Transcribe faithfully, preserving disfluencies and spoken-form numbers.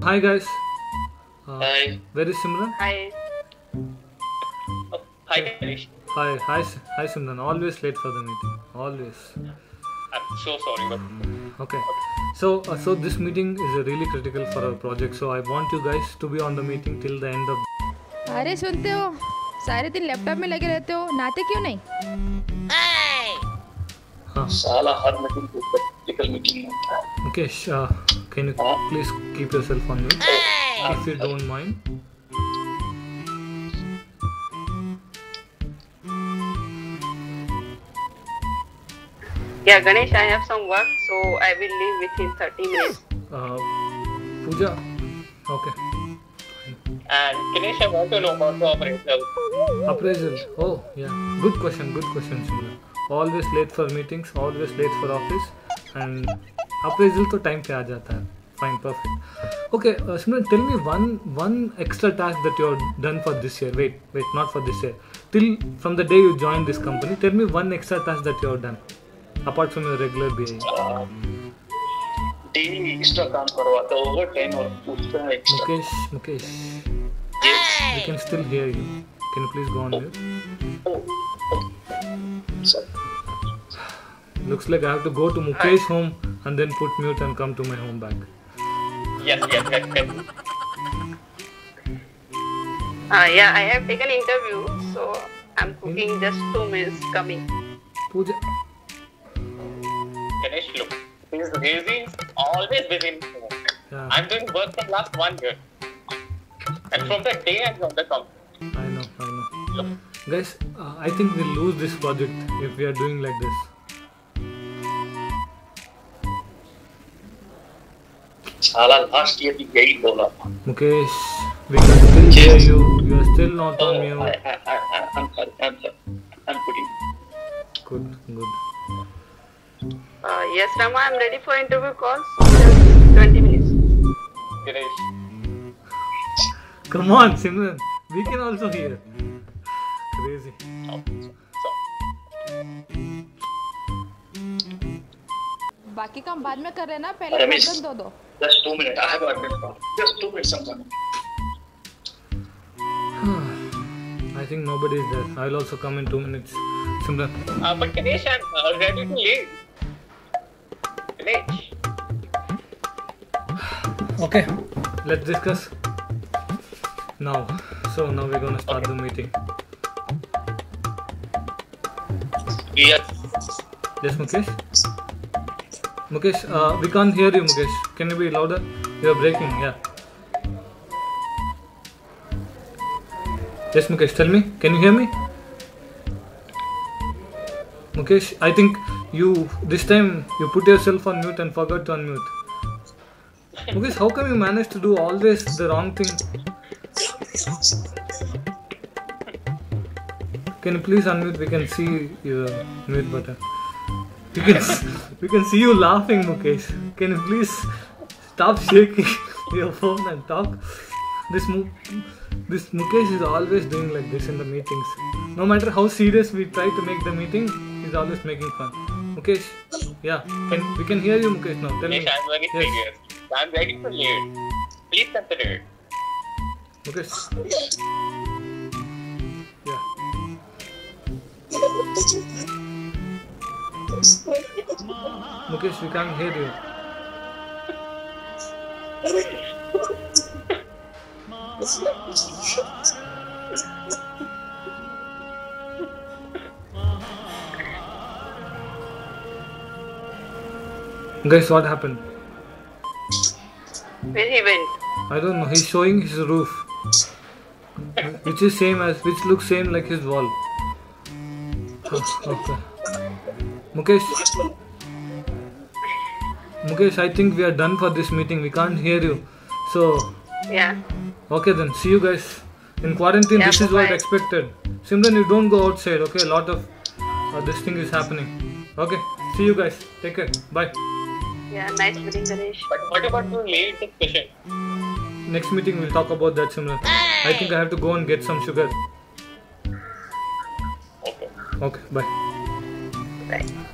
Hi guys. Uh, Hi. Where is Simran? Hi. Oh, hi, Ganesh. Hi, hi, S- hi Simran. Always late for the meeting. Always. I'm so sorry, but Okay. So, uh, so this meeting is uh, really critical for our project. So I want you guys to be on the meeting till the end of. अरे सुनते हो, सारे दिन laptop में लगे रहते हो, नाते क्यों नहीं? हाँ. साला हर मीटिंग को प्रैक्टिकल मीटिंग होता है. Mukesh, uh, can you please keep yourself on mute if you don't mind? Yeah, Ganesh, I have some work, so I will leave within thirty minutes. Uh, Pooja. Okay. And Ganesh, I want to know about the appraisal. Appraisal. Oh, yeah. Good question. Good question, Simran. Always late for meetings. Always late for office. And appraisal तो time पे आ जाता है. Fine, perfect. Okay, uh, Simran, tell me one one extra task that you have done for this year. Wait, wait, not for this year. Till from the day you joined this company, tell me one extra task that you have done, apart from your regular B A. Daily extra काम करवाता है, overtime और उसका extra. Mukesh, Mukesh, we can still hear you. Can you please go on mute? Sorry. Looks like I have to go to Mukesh home and then put mute and come to my home back. Yes, yes, yes, yes. Uh, yeah, I have taken interview, so I'm cooking just two minutes coming. Pooja. Ganesh, look, he is busy, always busy in home. Yeah. I'm doing work for last one year, and from the day I joined the company. I know, I know. Look, Guys, uh, I think we'll lose this project if we are doing like this. साला last year भी यही बोला. Mukesh, we can still hear you. You are still not on I, mute. I, I, I, I'm sorry, I'm sorry. I'm putting. Good, good. Uh, yes, Rama, I'm ready for interview calls. Just twenty minutes. Ganesh. Come on, Simran. We can also hear. Crazy. Oh, sorry. बाकी काम बाद में कर रहे ना, पहले रमेश. बर्तन धो दो. Just two minutes. I have a minute. Just two minutes. I'm coming. I think nobody is there. I'll also come in two minutes. Simran. Uh, but Ganesh, I'm uh, ready to leave. Ganesh. Okay, let's discuss now. So now we're gonna start the meeting. Yes. Yes, Mukesh. Mukesh, uh, we can't hear you, Mukesh. Can you be louder? You're breaking. Yeah. Yes, Mukesh. Tell me. Can you hear me? Mukesh, I think you this time you put yourself on mute and forgot to unmute. Mukesh, how come you manage to do always the wrong thing? Can you please unmute? We can see your mute button. We can we can see you laughing, Mukesh. Can you please stop shaking your phone and talk? This Mu this Mukesh is always doing like this in the meetings. No matter how serious we try to make the meeting, he's always making fun. Mukesh, yeah, can we can hear you, Mukesh now. Tell me. Ganesh, I'm very Yes. serious. I'm ready to leave. Please consider it. Mukesh. Yeah. Mukesh, we can't hear you. Guys, what happened? Where he went? I don't know. He's showing his roof, which is same as which looks same like his wall. Oh, okay. Mukesh. Mukesh, I think we are done for this meeting. We can't hear you. So, Yeah. okay then. See you guys in quarantine. Yeah, this is what bye-bye. expected. Simran, you don't go outside. Okay, a lot of uh, this thing is happening. Okay. See you guys. Take care. Bye. Yeah, nice meeting, Ganesh. But what about the late discussion? Next meeting we'll talk about that, Simran. I think I have to go and get some sugar. Okay. Okay. Bye. Bye.